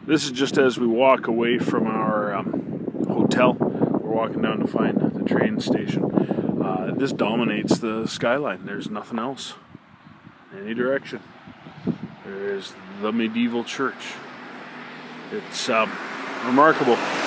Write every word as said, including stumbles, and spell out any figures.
This is just as we walk away from our um, hotel. We're walking down to find the train station. Uh, this dominates the skyline. There's nothing else in any direction. There is the medieval church. It's um, remarkable.